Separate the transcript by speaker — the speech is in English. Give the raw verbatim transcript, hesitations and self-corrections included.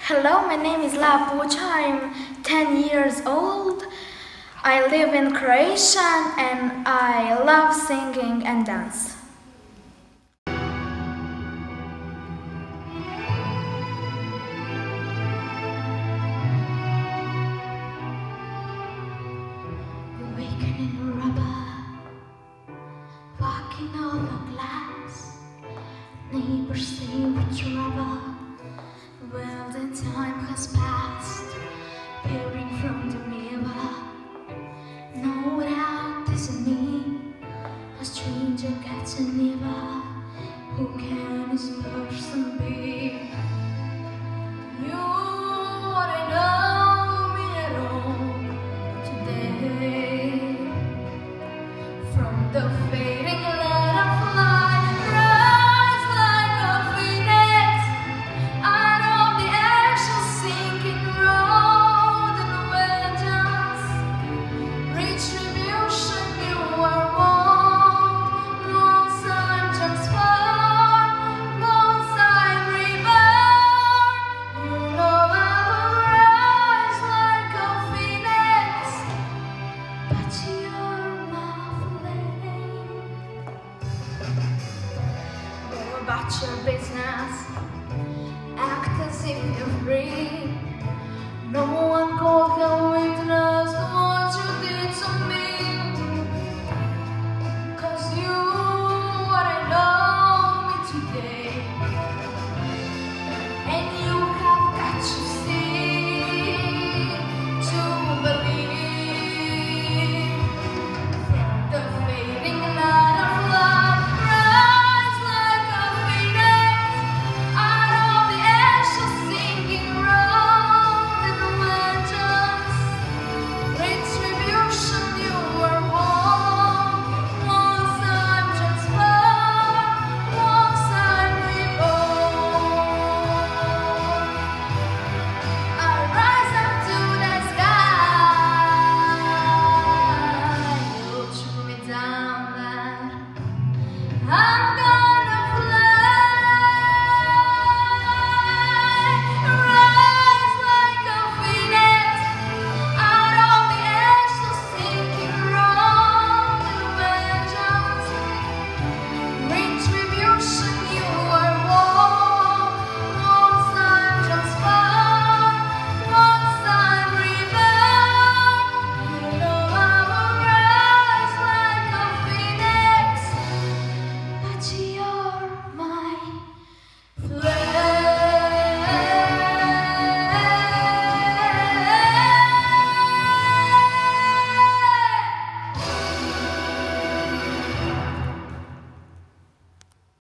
Speaker 1: Hello, my name is La Pucha. I'm ten years old. I live in Croatia and I love singing and dance.
Speaker 2: Waking in rubber, walking over glass. Neighbors say we're trouble. Well, the time has passed, peering from the mirror. No doubt isn't me, a stranger gets nearer. Who can this person be? You wanna know me at all today? From the fading light of light, rise like a phoenix out of the ashes, sinking road and vengeance, retribution you are won, once I'm transformed, once I'm reborn. You know I will rise like a phoenix, but you're my flame. Go about your business, act as if you're free.